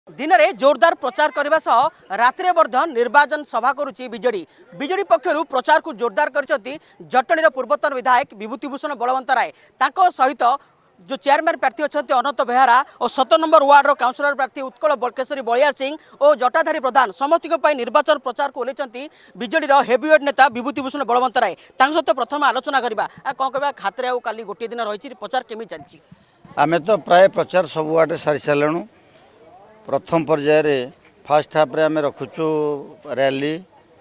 दिन में जोरदार प्रचार करने सह रात्रि वर्धन निर्वाचन सभा करुच्ची बीजेडी बीजेडी पक्षर प्रचार को जोरदार कर जटणी पूर्वतन विधायक विभूतिभूषण बलवंत राय सहित जो चेयरमैन प्रार्थी अच्छा अनंत बेहरा और 17 नंबर वार्ड काउंसिलर प्रार्थी उत्कल बलकेशरी बलियार सिंह और जटाधारी प्रधान समस्त निर्वाचन प्रचार को ओल्लैंती बीजेडी हेवीवेट नेता विभूतिभूषण बलवंत राय सहित प्रथम आलोचना करवा कौन कह खाते काली गोटे दिन रही प्रचार केमी चलती आम तो प्राय प्रचार सब वार्ड सारी सारूँ प्रथम पर्यायर फास्ट हाफ्रे आम रखुचु रैली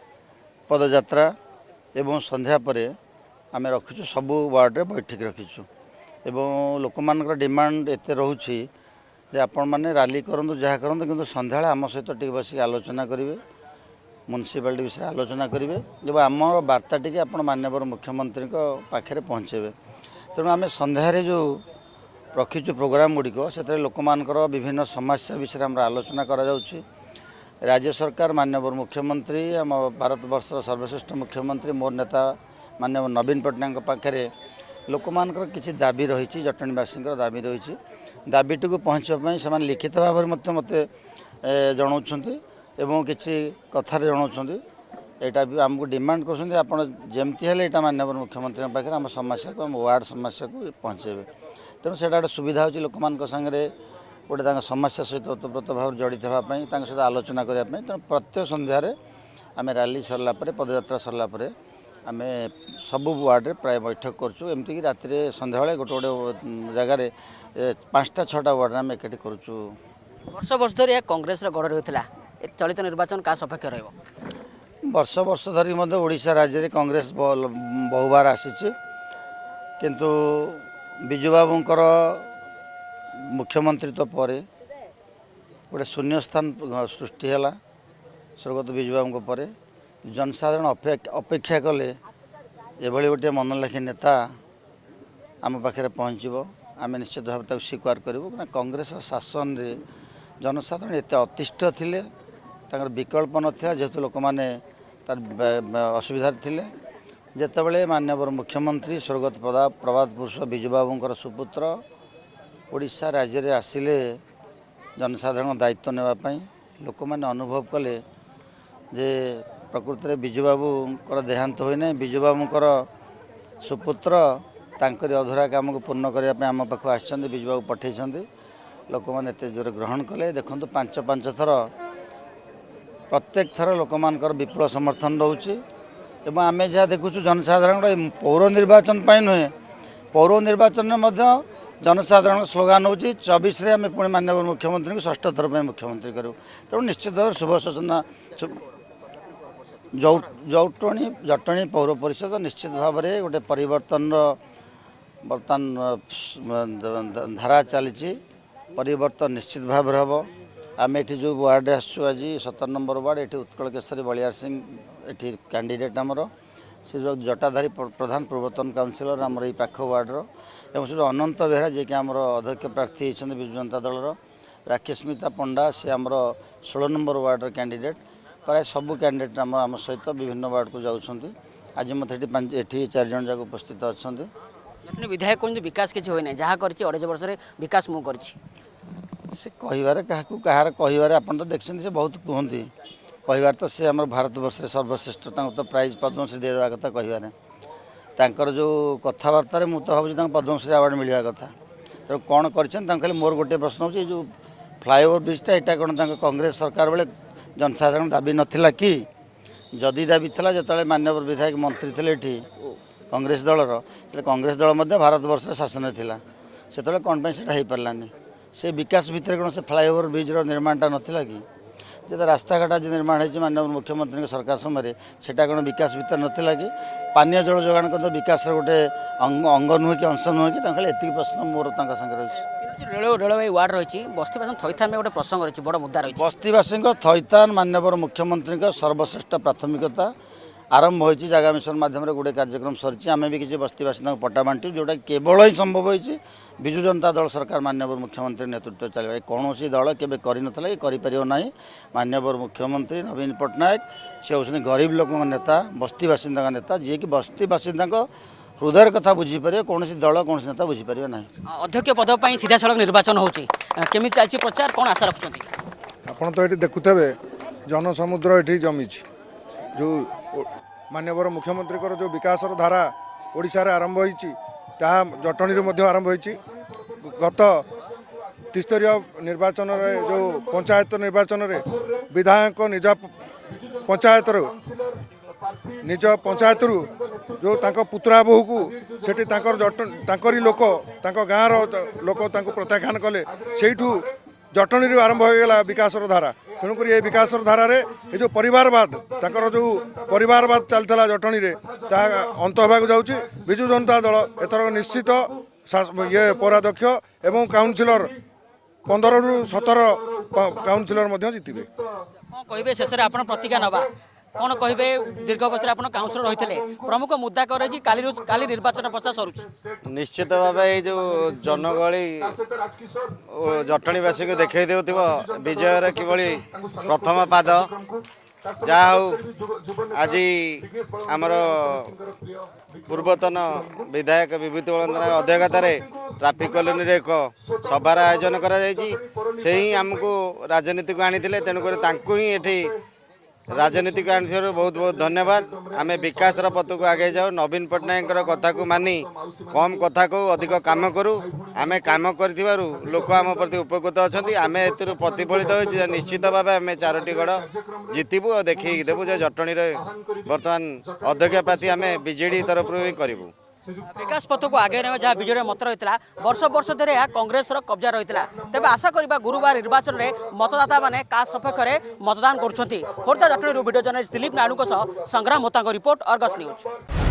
पदयात्रा एवं संध्या पर आम रखुचु सबू वार्ड बैठक रखीचु एवं लोक मान डिमांड एत रोचे आपण मैंने रैली करूँ जहाँ करूँ कि सन्ध्या आम सहित टी बस आलोचना करेंगे म्युनिसिपालिटी विषय आलोचना करेंगे जब आम वार्ता टी आप माननीय मुख्यमंत्री पाखे पहुँचे तेणु आम सन्धार जो रखीचु प्रोग्राम गुड़िक से लोक मानकर विभिन्न समस्या विषय में आलोचना करा जाउछि। राज्य सरकार माननीय मुख्यमंत्री आम भारत वर्षर सर्वश्रेष्ठ मुख्यमंत्री मोर नेता माननीय नवीन पट्टनायक पाखे लोक मानकर किसी दाबी रही जटणीवासी दाबी रही दाबीटी को पहुँचापी से लिखित भाव में मत जनाऊँच एवं किसी कथार जनाऊँ यहाँ भी आमको डिमांड करमती है यहाँ माननीय मुख्यमंत्री पाखे आम समस्या को आम वार्ड समस्या को पहुँचे तेणु से गोटे सुविधा हो लोक मान सागरे गोटे समस्या सहित ओतप्रोत भाव जड़ित होगापी सहित आलोचना करने तेणु प्रत्येक सन्धार आम रैली सरलापर पदयात्रा सरलापर आम सबू वार्ड प्राय बैठक करुँ एमती रात सन्ध्या गोटे गोटे जगार 5टा 6टा वार्ड आम एक करुँ। वर्ष वर्ष धरी कांग्रेस गढ़ रही चलित निर्वाचन का सपक्ष वर्ष वर्ष धरी ओडिशा राज्य में कांग्रेस बहुबार आसी किंतु बिजु बाबूंकर मुख्यमंत्रित्व पर गोटे शून्य स्थान सृष्टि है स्वर्गत बिजु बाबू पर जनसाधारण अपेक्षा कले एभली गोटे मनलाखी नेता आम पाखे पहुँचब आम निश्चित भाव तक स्वीकार करूँ कांग्रेस शासन रे जनसाधारण एत अतिष्ठ थिले विकल्प नाला जेहेतु लोक मैंने असुविधा थिले जेतेबेले माननीय मुख्यमंत्री स्वर्गत प्रभात पुरुष बिजु बाबूंकर सुपुत्र ओडिशा राज्य में आसिले जनसाधारण दायित्व नेवाई लोक मैंने अनुभव कले जे प्रकृति में बिजु बाबूंकर देहांत होने बिजु बाबूंकर सुपुत्र तांकरी अधूरा काम को पूर्ण करने आम पाख आसछन्ति बिजु बाबू पठेइछन्ति लोक मैंने एत जोर ग्रहण कले देखु 5 थर प्रत्येक थर लोक मानकर विपुल समर्थन रोचे एवं आम जहाँ देखु जनसाधारण पौर निर्वाचन नुहे पौर निर्वाचन में जनसाधारण स्लोगान हो 24 आम पुणी माननीय मुख्यमंत्री को 6ठ थर मुख्यमंत्री करूँ तेणु निश्चित भाव शुभ सूचना जटणी पौर परिषद निश्चित भाव में गोटे परिवर्तन बर्तमान धारा चली परिवर्तन निश्चित भाव हम आम ये जो वार्ड आसु आज 17 नंबर वार्ड ये उत्कल केशरी बलियार सिंह ये कैंडिडेट आमर से जो जटाधारी प्रधान पूर्वतन काउंसिलर आमर ये पाख वार्डर एवं से अनंत बेहरा जी कि आमर अध्यक्ष प्रार्थी होती विजु जनता दलर राकेशमिता पंडा से आमर 16 नंबर वार्डर कैंडिडेट प्राय सबू कैंडिडेट आम सहित विभिन्न वार्ड को जाऊँच आज मत ये 4 जन जाक उपस्थित अच्छा विधायक कहते विकास किसी होना जहाँ कर 2.5 वर्ष विकास मु कर से कहार क्या कहार आप तो देखते से बहुत कहती कहार तो सी आम भारत वर्ष सर्वश्रेष्ठ तो प्राइज पद्मश्री देवा कथा कहार जो कथबार्ता मुझे भावी पद्मश्री अवार्ड मिलवा कथा तेणु कौन कर मोर गोटे प्रश्न हो जो फ्लाईओवर ब्रिजटा यहाँ कौन कांग्रेस सरकार बेले जनसाधारण दाबी नाला कि जदि दाबी था जो माननीय विधायक मंत्री थे ये कांग्रेस दलर कांग्रेस दल भारत वर्ष शासन था से कौन से पारानी से विकास भितर कौन से फ्लाईओवर ब्रिज निर्माणटा नाला कि जो रास्ताघाट आज निर्माण हो माननीय मुख्यमंत्री सरकार समय से कौन विकास भितर नाला कि पानीय जल जोगाण को विकास गोटे अंग नुहे कि अंश नुहे कि एति प्रश्न मोर सागर रही रेलवे वार्ड रही बस्तीवासी थईथान में गोटे प्रसंग रही बड़ मुद्दा रही बस्तीवासी थईथान माननीय मुख्यमंत्री सर्वश्रेष्ठ प्राथमिकता आरंभ हो जगह मिशन माध्यम गोटे कार्यक्रम सरी आम भी किसी बस्तीवासी पट्टा बांटू जोटा केवल ही संभव होती विजु जनता दल सरकार माननीय मुख्यमंत्री नेतृत्व चल कौन दल के कर ना माननीय मुख्यमंत्री नवीन पट्टनायक सी हूँ गरीब लोक नेता बस्तीवासी नेता जी कि बस्तीवासी हृदय कथा बुझीपर कौन दल कौन नेता बुझीपर ना अध्यक्ष पद पर सीधा सड़क निर्वाचन होमी चलती प्रचार कौन आशा रखुच्च आपण तो ये देखुवे जनसमुद्र ये जमी जो मानवर मुख्यमंत्री जो विकास धारा ओडिशा रे आरंभ होईची ताहा जटणी आरंभ होईची। गत त्रिस्तरीय निर्वाचन रे जो पंचायत निर्वाचन रे विधायक निज पंचायत जो तांको पुत्रा बोहू को सेठी तांकरी लोक गाँव लोक प्रत्याख्यान कले से जटणी आरंभ हो गला विकास धारा। तेणुक ये विकास धारा रे ये जो परिवारवाद जो परिवारवाद चलता जटणी रे अंत होगा जाऊँगी। विजु जनता दल एथर निश्चित ये पौराध्यक्ष एवं काउनसिलर 15 ରୁ 17 काउनसिलर जितबे। कहे शेष में आप प्रतिज्ञा नवा कौन कहे दीर्घ वर्ष आप काउनसिलर रही थे प्रमुख मुद्दा कहे काली निर्वाचन प्रचार सरुच निश्चित भाव ये जो जनगहली जटणीवासी को देखा देव विजय किभली प्रथम पाद जहा आज आमर पूर्वतन विधायक विभूति बलवंत अध्यक्षतार ट्राफिक कॉलोनी रे एक सभार आयोजन करमको राजनीति को आनी तेणुक ही ये राजनीति को आनी बहुत बहुत धन्यवाद। आम विकास पथ को आगे जाऊ नवीन पट्टनायक कथा को मानी कम कथा को अधिक काम करूँ आम कम कर लोक आम प्रति उपकृत अच्छा आम ए प्रतिफलित हो निश्चित भाव आम 4टी गढ़ जितबू और देखिए देवु जटणी बर्तमान अध्यक्ष प्रार्थी आम बीजेडी तरफ भी करूँ। विकास पथ को आगे ने जहाँ विजेडी मत रही वर्ष वर्ष धीरे कांग्रेस कब्जा रही तेज आशा करवा गुरुवार निर्वाचन में मतदाता मैंने का सपक्ष में मतदान कर। Khordha Jatni video journalist Dilip Naidu Sangram Hota report Argus news.